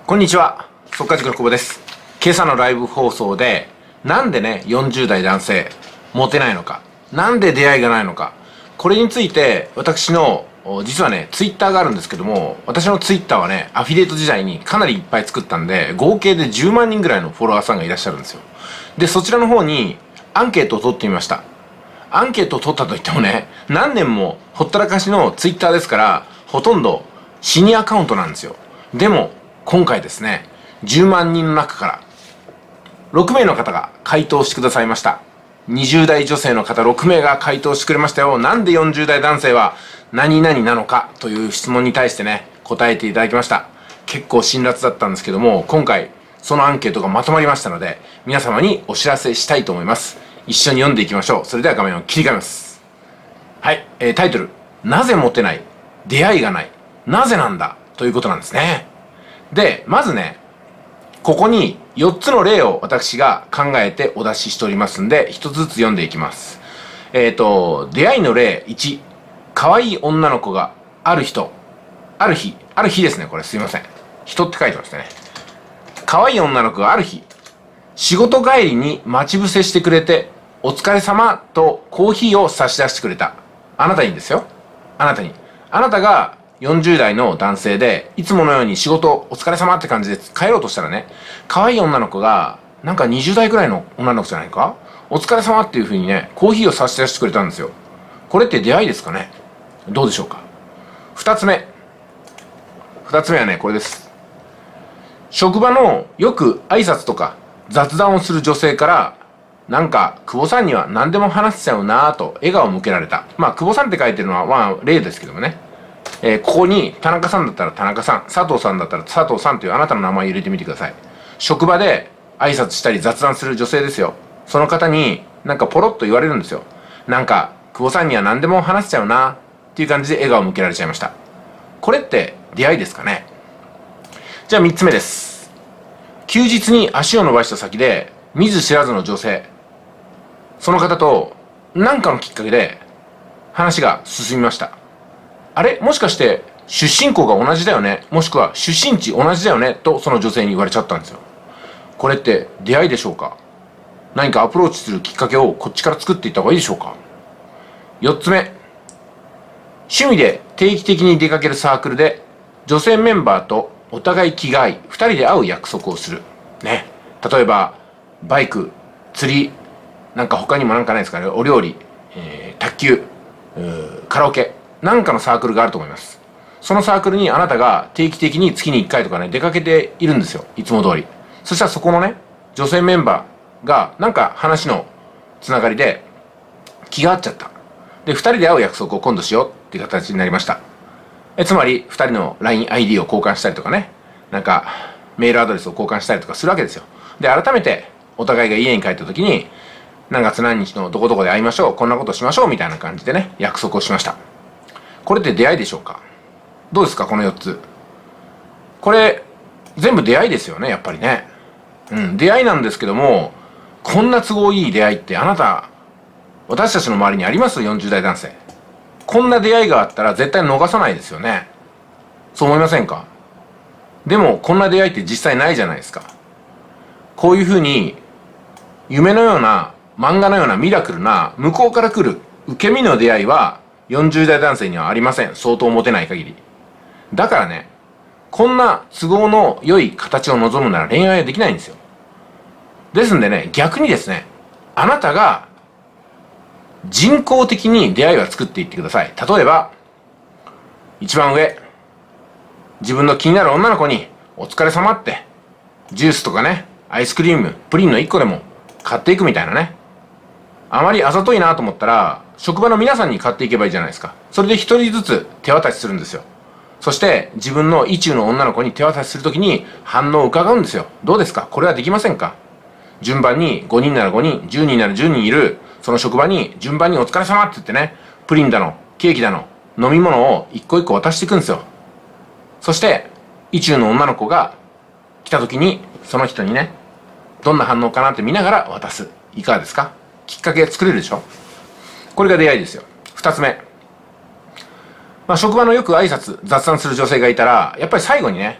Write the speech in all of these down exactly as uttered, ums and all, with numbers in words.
こんにちは、速稼塾の久保です。今朝のライブ放送で、なんでね、よんじゅう代男性、モテないのか、なんで出会いがないのか、これについて、私の、実はね、ツイッターがあるんですけども、私のツイッターはね、アフィリエイト時代にかなりいっぱい作ったんで、合計でじゅうまんにんぐらいのフォロワーさんがいらっしゃるんですよ。で、そちらの方に、アンケートを取ってみました。アンケートを取ったといってもね、何年もほったらかしのツイッターですから、ほとんどシニアアカウントなんですよ。でも、今回ですね、じゅうまんにんの中からろくめいの方が回答してくださいました。にじゅう代女性の方ろくめいが回答してくれましたよ。なんでよんじゅう代男性は何々なのかという質問に対してね、答えていただきました。結構辛辣だったんですけども、今回そのアンケートがまとまりましたので、皆様にお知らせしたいと思います。一緒に読んでいきましょう。それでは画面を切り替えます。はい、えー、タイトル、なぜモテない？出会いがない。なぜなんだ？ということなんですね。で、まずね、ここによっつの例を私が考えてお出ししておりますんで、ひとつずつ読んでいきます。えっと、出会いの例いち、可愛い女の子がある人、ある日、ある日ですね、これすいません。人って書いてましたね。可愛い女の子がある日、仕事帰りに待ち伏せしてくれて、お疲れ様とコーヒーを差し出してくれた。あなたにですよ。あなたに。あなたがよんじゅう代の男性で、いつものように仕事お疲れ様って感じで帰ろうとしたらね、可愛い女の子が、なんかにじゅう代くらいの女の子じゃないか、お疲れ様っていう風にね、コーヒーを差し出してくれたんですよ。これって出会いですかね？どうでしょうか？二つ目。二つ目はね、これです。職場のよく挨拶とか雑談をする女性から、なんか、久保さんには何でも話せちゃうなぁと笑顔を向けられた。まあ、久保さんって書いてるのは、まあ、例ですけどもね。えー、ここに、田中さんだったら田中さん、佐藤さんだったら佐藤さんというあなたの名前を入れてみてください。職場で挨拶したり雑談する女性ですよ。その方に、なんかポロッと言われるんですよ。なんか、久保さんには何でも話せちゃうなっていう感じで笑顔を向けられちゃいました。これって出会いですかね？じゃあみっつめです。休日に足を伸ばした先で、見ず知らずの女性。その方と何かのきっかけで話が進みました。あれもしかして出身校が同じだよね、もしくは出身地同じだよねとその女性に言われちゃったんですよ。これって出会いでしょうか？何かアプローチするきっかけをこっちから作っていった方がいいでしょうか？よっつめ、趣味で定期的に出かけるサークルで女性メンバーとお互い気が合いふたりで会う約束をするね。例えばバイク、釣り、なんか他にもなんかないですかね、お料理、えー、卓球、カラオケ、なんかのサークルがあると思います。そのサークルにあなたが定期的に月にいっかいとかね、出かけているんですよ。いつも通り。そしたらそこのね、女性メンバーが、なんか話のつながりで気が合っちゃった。で、ふたりで会う約束を今度しようっていう形になりました。えつまり、ふたりの ラインアイディー を交換したりとかね、なんか、メールアドレスを交換したりとかするわけですよ。で、改めて、お互いが家に帰った時に、何月何日のどこどこで会いましょう、こんなことしましょうみたいな感じでね、約束をしました。これって出会いでしょうか？どうですか、このよっつ。これ、全部出会いですよね、やっぱりね。うん、出会いなんですけども、こんな都合いい出会いってあなた、私たちの周りにあります？ よんじゅう代男性。こんな出会いがあったら絶対逃さないですよね。そう思いませんか？でも、こんな出会いって実際ないじゃないですか。こういうふうに、夢のような、漫画のようなミラクルな、向こうから来る受け身の出会いは、よんじゅう代男性にはありません。相当モテない限り。だからね、こんな都合の良い形を望むなら恋愛はできないんですよ。ですんでね、逆にですね、あなたが人工的に出会いを作っていってください。例えば、一番上、自分の気になる女の子にお疲れ様って、ジュースとかね、アイスクリーム、プリンのいっこでも買っていくみたいなね。あまりあざといなと思ったら、職場の皆さんに買っていけばいいじゃないですか。それで一人ずつ手渡しするんですよ。そして自分の意中の女の子に手渡しするときに反応を伺うんですよ。どうですか？これはできませんか？順番にごにんならごにん、じゅうにんならじゅうにんいる、その職場に順番にお疲れ様って言ってね、プリンだの、ケーキだの、飲み物を一個一個渡していくんですよ。そして、意中の女の子が来たときに、その人にね、どんな反応かなって見ながら渡す。いかがですか？きっかけ作れるでしょ？これが出会いですよ。二つ目。まあ、職場のよく挨拶、雑談する女性がいたら、やっぱり最後にね、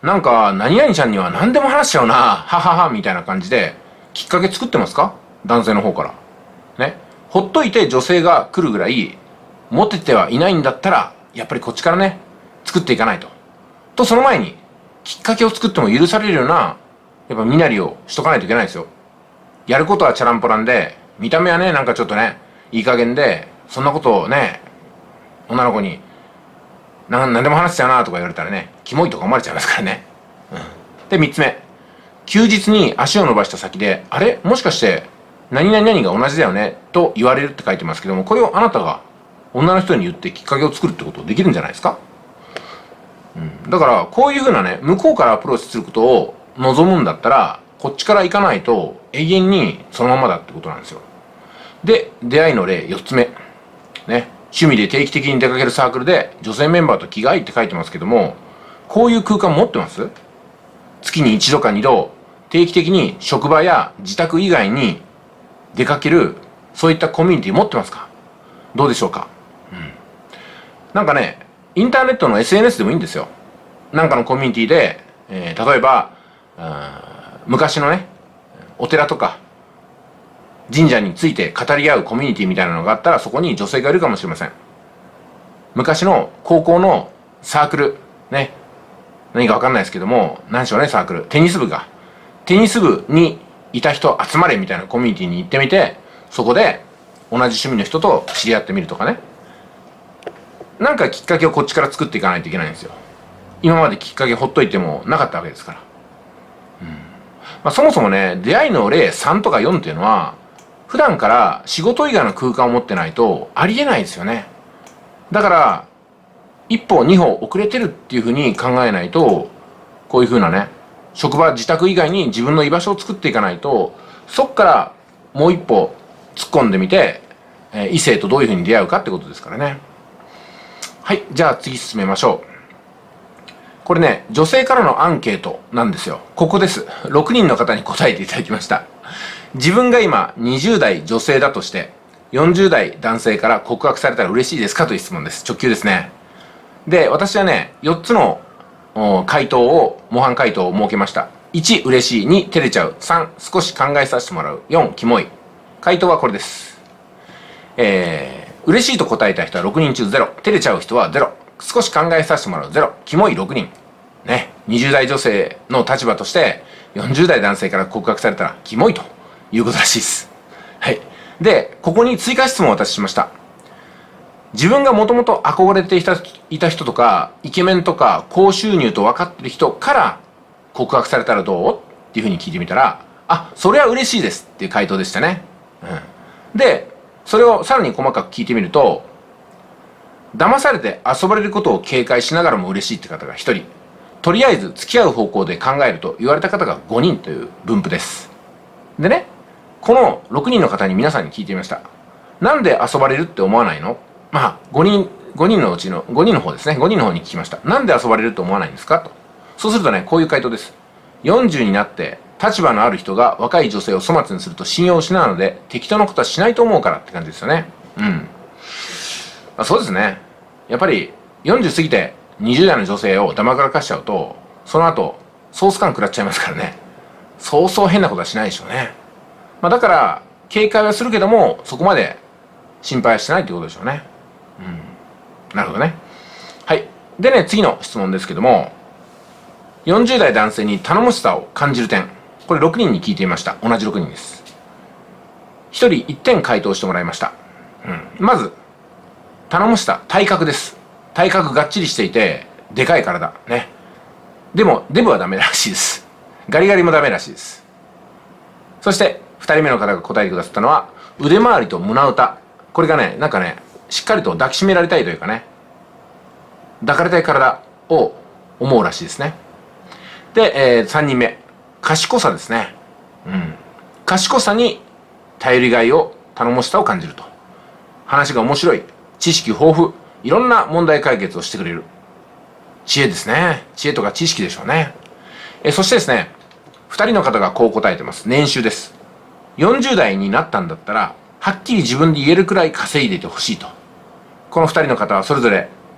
なんか、何々ちゃんには何でも話しちゃうな、ははは、みたいな感じで、きっかけ作ってますか？男性の方から。ね。ほっといて女性が来るぐらい、モテてはいないんだったら、やっぱりこっちからね、作っていかないと。と、その前に、きっかけを作っても許されるような、やっぱ身なりをしとかないといけないですよ。やることはチャランポランで、見た目はね、なんかちょっとね、いい加減で、そんなことをね、女の子に、な、なんでも話しちゃうなとか言われたらね、キモいとか思われちゃいますからね。うん。で、三つ目。休日に足を伸ばした先で、あれもしかして、何々々が同じだよねと言われるって書いてますけども、これをあなたが女の人に言ってきっかけを作るってことできるんじゃないですか？うん。だから、こういうふうなね、向こうからアプローチすることを望むんだったら、こっちから行かないと永遠にそのままだってことなんですよ。で、出会いの例よっつめ。ね。趣味で定期的に出かけるサークルで女性メンバーと気が合いって書いてますけども、こういう空間持ってます？月に一度か二度、定期的に職場や自宅以外に出かける、そういったコミュニティ持ってますか？どうでしょうか？うん。なんかね、インターネットの エスエヌエス でもいいんですよ。なんかのコミュニティで、えー、例えば、昔のね、お寺とか、神社について語り合うコミュニティみたいなのがあったら、そこに女性がいるかもしれません。昔の高校のサークル、ね、何かわかんないですけども、何でしょうね、サークル。テニス部が。テニス部にいた人集まれみたいなコミュニティに行ってみて、そこで同じ趣味の人と知り合ってみるとかね。なんかきっかけをこっちから作っていかないといけないんですよ。今まできっかけほっといてもなかったわけですから。うん。まあそもそもね、出会いの例さんとかよんっていうのは、普段から仕事以外の空間を持ってないとありえないですよね。だから、一歩二歩遅れてるっていうふうに考えないと、こういうふうなね、職場、自宅以外に自分の居場所を作っていかないと、そっからもう一歩突っ込んでみて、えー、異性とどういうふうに出会うかってことですからね。はい、じゃあ次進めましょう。これね、女性からのアンケートなんですよ。ここです。ろくにんの方に答えていただきました。自分が今にじゅう代女性だとして、よんじゅう代男性から告白されたら嬉しいですかという質問です。直球ですね。で、私はね、よっつの回答を、模範回答を設けました。いち、嬉しい。に、照れちゃう。さん、少し考えさせてもらう。よん、キモい。回答はこれです。えー、嬉しいと答えた人はろくにん中ゼロ。照れちゃう人はゼロ。少し考えさせてもらうゼロ。キモいろくにん。ね。にじゅう代女性の立場として、よんじゅう代男性から告白されたら、キモいということらしいです。はい。で、ここに追加質問を私しました。自分がもともと憧れていた、いた人とか、イケメンとか、高収入と分かってる人から告白されたらどうっていうふうに聞いてみたら、あ、それは嬉しいですっていう回答でしたね。うん。で、それをさらに細かく聞いてみると、騙されて遊ばれることを警戒しながらも嬉しいって方がひとり、とりあえず付き合う方向で考えると言われた方がごにんという分布です。でね、このろくにんの方に皆さんに聞いてみました。なんで遊ばれるって思わないの？まあ、ごにん、ごにんのうちの、ごにんの方ですね。ごにんの方に聞きました。なんで遊ばれると思わないんですかと。そうするとね、こういう回答です。よんじゅうになって、立場のある人が若い女性を粗末にすると信用を失うので、適当なことはしないと思うからって感じですよね。うん。まあ、そうですね。やっぱり、よんじゅう過ぎてにじゅう代の女性を黙らかしちゃうと、その後、ソース感食らっちゃいますからね。そうそう変なことはしないでしょうね。まあ、だから、警戒はするけども、そこまで心配はしてないってことでしょうね。うん。なるほどね。はい。でね、次の質問ですけども、よんじゅう代男性に頼もしさを感じる点。これろくにんに聞いてみました。同じろくにんです。ひとりいってん回答してもらいました。うん。まず、頼もしさ、体格です。体格がっちりしていて、でかい体。ね。でも、デブはダメらしいです。ガリガリもダメらしいです。そして、ふたりめの方が答えてくださったのは、腕周りと胸歌。これがね、なんかね、しっかりと抱きしめられたいというかね、抱かれたい体を思うらしいですね。で、えー、さんにんめ。賢さですね。うん。賢さに頼りがいを、頼もしさを感じると。話が面白い。知識豊富。いろんな問題解決をしてくれる。知恵ですね。知恵とか知識でしょうね。えー、そしてですね、ふたりの方がこう答えてます。年収です。よんじゅう代になったんだったら、はっきり自分で言えるくらい稼いでいてほしいと。このふたりの方はそれぞれ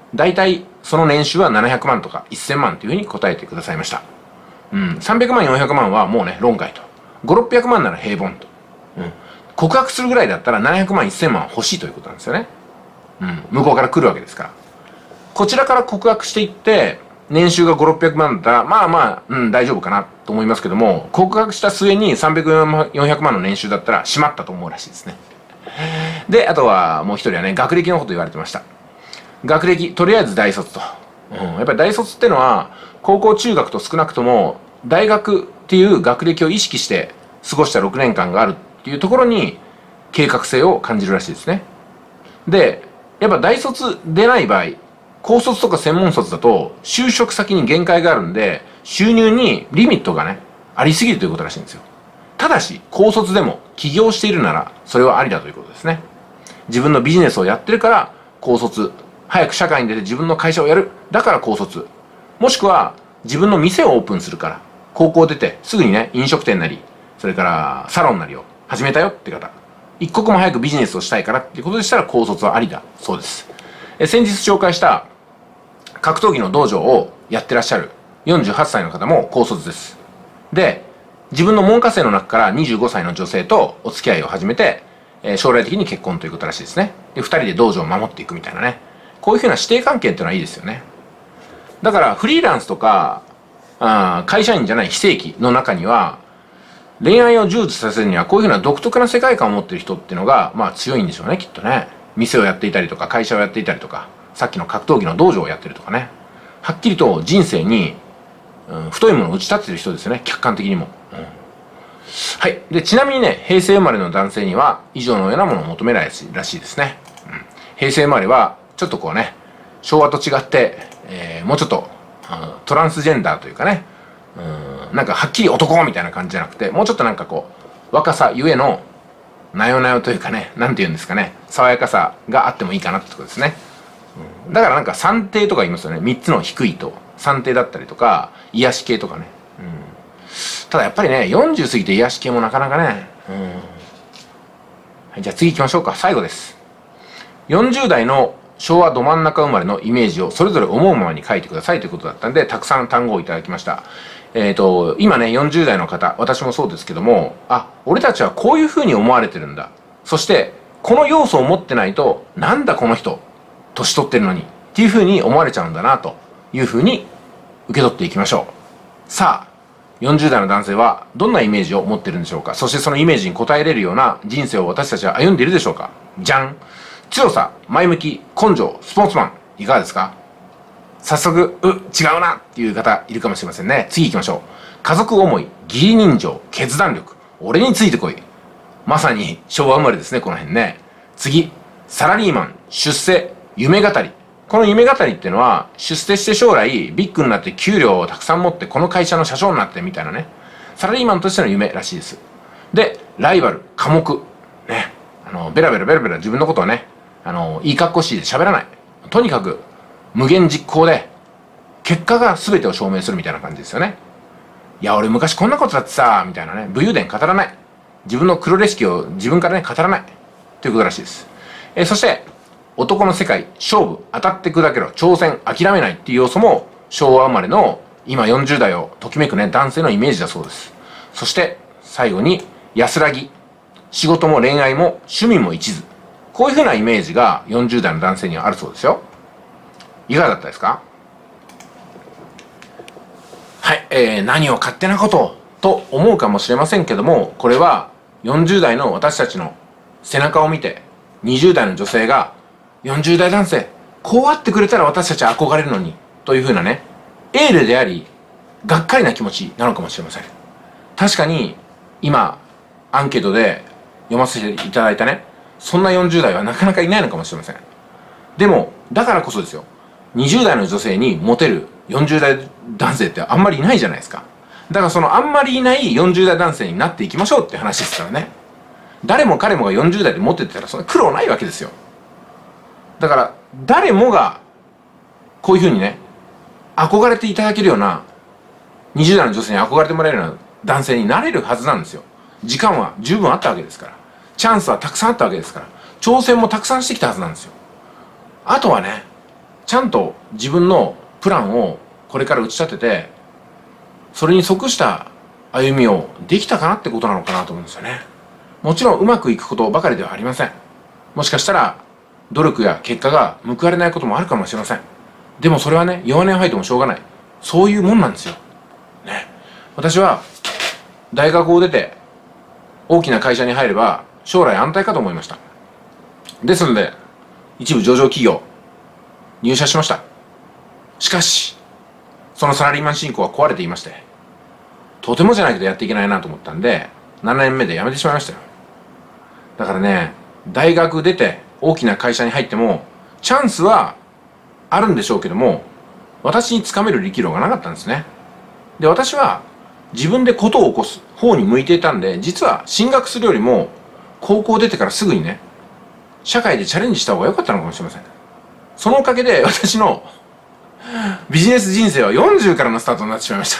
大体その年収はななひゃくまんとかせんまんというふうに答えてくださいました。うん、さんびゃくまんよんひゃくまんはもうね論外と、ごひゃくろっぴゃくまんなら平凡と、うん、告白するぐらいだったらななひゃくまんせんまん欲しいということなんですよね。うん、向こうから来るわけですから、こちらから告白していって年収がごひゃくろっぴゃくまんだったらまあまあ、うん、大丈夫かなと思いますけども、告白した末にさんびゃくよんひゃくまんの年収だったらしまったと思うらしいですね。であとはもう一人はね、学歴のこと言われてました。学歴とりあえず大卒と、うん、やっぱり大卒ってのは高校中学と少なくとも大学っていう学歴を意識して過ごしたろくねんかんがあるっていうところに計画性を感じるらしいですね。でやっぱ大卒でない場合、高卒とか専門卒だと就職先に限界があるんで収入にリミットがねありすぎるということらしいんですよ。ただし高卒でも起業しているならそれはありだということですね。自分のビジネスをやってるから高卒、早く社会に出て自分の会社をやる、だから高卒、もしくは自分の店をオープンするから高校出てすぐにね飲食店なりそれからサロンなりを始めたよって方、一刻も早くビジネスをしたいからっていうことでしたら高卒はありだそうです。え先日紹介した格闘技の道場をやってらっしゃるよんじゅうはっさいの方も高卒です。で自分の門下生の中からにじゅうごさいの女性とお付き合いを始めて、えー、将来的に結婚ということらしいですね。でふたりで道場を守っていくみたいなね、こういうふうな師弟関係っていうのはいいですよね。だからフリーランスとかあ会社員じゃない非正規の中には恋愛を充実させるにはこういうふうな独特な世界観を持っている人っていうのがまあ強いんでしょうね、きっとね。店をやっていたりとか会社をやっていたりとかさっきの格闘技の道場をやってるとかね、はっきりと人生に、うん、太いものを打ち立ててる人ですよね、客観的にも、うん、はい。でちなみにね平成生まれの男性には以上のようなものを求めないらしいですね、うん、平成生まれはちょっとこうね昭和と違って、えー、もうちょっと、うん、トランスジェンダーというかね、うん、なんかはっきり男みたいな感じじゃなくてもうちょっとなんかこう若さゆえのなよなよというかね、なんて言うんですかね、爽やかさがあってもいいかなってことですね、うん、だからなんか三低とか言いますよね。みっつの低いと三低だったりとか癒し系とかね、うん、ただやっぱりねよんじゅう過ぎて癒し系もなかなかね、うん、はい、じゃあ次行きましょうか。最後です。よんじゅう代の昭和ど真ん中生まれのイメージをそれぞれ思うままに書いてくださいということだったんで、たくさん単語をいただきました。えっと今ねよんじゅう代の方、私もそうですけども、あ、俺たちはこういうふうに思われてるんだ、そしてこの要素を持ってないとなんだこの人年取ってるのにっていうふうに思われちゃうんだなというふうに受け取っていきましょう。さあよんじゅう代の男性はどんなイメージを持ってるんでしょうか。そしてそのイメージに応えれるような人生を私たちは歩んでいるでしょうか。じゃん。強さ、前向き、根性、スポーツマン、いかがですか。早速、う、違うなっていう方いるかもしれませんね。次行きましょう。家族思い、義理人情、決断力、俺についてこい。まさに昭和生まれですね、この辺ね。次、サラリーマン、出世、夢語り。この夢語りっていうのは、出世して将来ビッグになって給料をたくさん持ってこの会社の社長になってみたいなね、サラリーマンとしての夢らしいです。でライバル、寡黙ね、あのベラベラベラベラ自分のことをね、あのいい格好しいで喋らない、とにかく無限実行で結果が全てを証明するみたいな感じですよね。いや俺昔こんなことだってさみたいなね、武勇伝語らない、自分の黒レシピを自分からね語らないということらしいです。えー、そして男の世界、勝負、当たって砕けろ、挑戦、諦めないっていう要素も昭和生まれの今よんじゅう代をときめくね男性のイメージだそうです。そして最後に安らぎ、仕事も恋愛も趣味も一途、こういうふうなイメージがよんじゅう代の男性にはあるそうですよ。いかがだったですか。はい、えー、何を勝手なことをと思うかもしれませんけども、これはよんじゅう代の私たちの背中を見てにじゅう代の女性がよんじゅう代男性こうあってくれたら私たちは憧れるのにというふうなね、エールでありがっかりな気持ちなのかもしれません。確かに今アンケートで読ませていただいたね、そんなよんじゅう代はなかなかいないのかもしれません。でもだからこそですよ、にじゅう代の女性にモテるよんじゅう代男性ってあんまりいないじゃないですか。だからそのあんまりいないよんじゅう代男性になっていきましょうって話ですからね。誰も彼もがよんじゅう代でモテてたらそんな苦労ないわけですよ。だから誰もがこういうふうにね憧れていただけるようなにじゅう代の女性に憧れてもらえるような男性になれるはずなんですよ。時間は十分あったわけですから、チャンスはたくさんあったわけですから、挑戦もたくさんしてきたはずなんですよ。あとはねちゃんと自分のプランをこれから打ち立てて、それに即した歩みをできたかなってことなのかなと思うんですよね。もちろんうまくいくことばかりではありません。もしかしたら努力や結果が報われないこともあるかもしれません。でもそれはね、弱音を吐いてもしょうがない。そういうもんなんですよ。ね。私は大学を出て大きな会社に入れば将来安泰かと思いました。ですので、一部上場企業入社しました。しかし、そのサラリーマン信仰は壊れていまして、とてもじゃないけどやっていけないなと思ったんで、ななねんめで辞めてしまいましたよ。だからね、大学出て大きな会社に入っても、チャンスはあるんでしょうけども、私につかめる力量がなかったんですね。で、私は自分で事を起こす方に向いていたんで、実は進学するよりも、高校出てからすぐにね、社会でチャレンジした方が良かったのかもしれません。そのおかげで私のビジネス人生はよんじゅうからのスタートになってしまいました。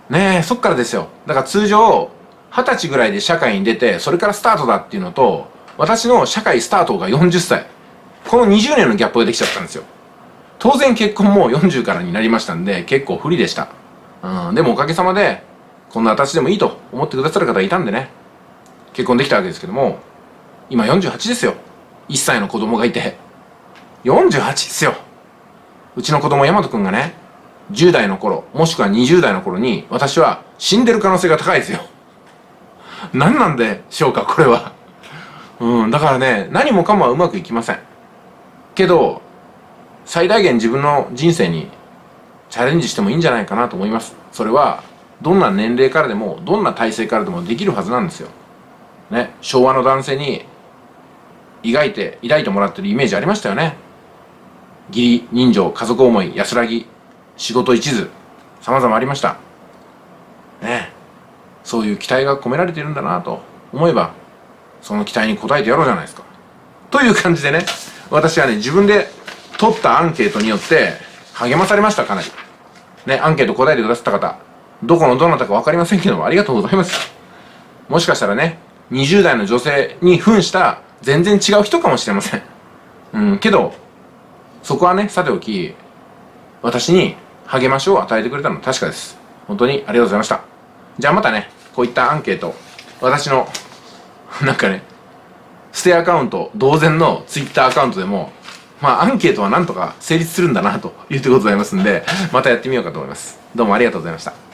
ねえ、そっからですよ。だから通常、はたちぐらいで社会に出て、それからスタートだっていうのと、私の社会スタートがよんじゅっさい。このにじゅうねんのギャップができちゃったんですよ。当然結婚もよんじゅうからになりましたんで、結構不利でした。うん、でもおかげさまで、こんな私でもいいと思ってくださる方がいたんでね、結婚できたわけですけども、今よんじゅうはちですよ。いっさいの子供がいて。よんじゅうはちですよ。うちの子供、大和くんがね、じゅう代の頃、もしくはにじゅう代の頃に、私は死んでる可能性が高いですよ。何なんでしょうか、これは。うん、だからね、何もかもはうまくいきません。けど、最大限自分の人生にチャレンジしてもいいんじゃないかなと思います。それは、どんな年齢からでも、どんな体制からでもできるはずなんですよ。ね、昭和の男性に、抱いて、抱いてもらってるイメージありましたよね。義理、人情、家族思い、安らぎ、仕事一途、様々ありました。ね、そういう期待が込められているんだなと思えば、その期待に応えてやろうじゃないですか。という感じでね、私はね、自分で取ったアンケートによって励まされました、かなり。ね、アンケート答えてくださった方、どこのどなたか分かりませんけども、ありがとうございます。もしかしたらね、にじゅう代の女性に扮した全然違う人かもしれません。うん、けど、そこはね、さておき、私に励ましを与えてくれたのは確かです。本当にありがとうございました。じゃあまたね、こういったアンケート、私の、なんかね、ステアカウント、同然のツイッターアカウントでも、まあアンケートはなんとか成立するんだなというところでございますんで、またやってみようかと思います。どうもありがとうございました。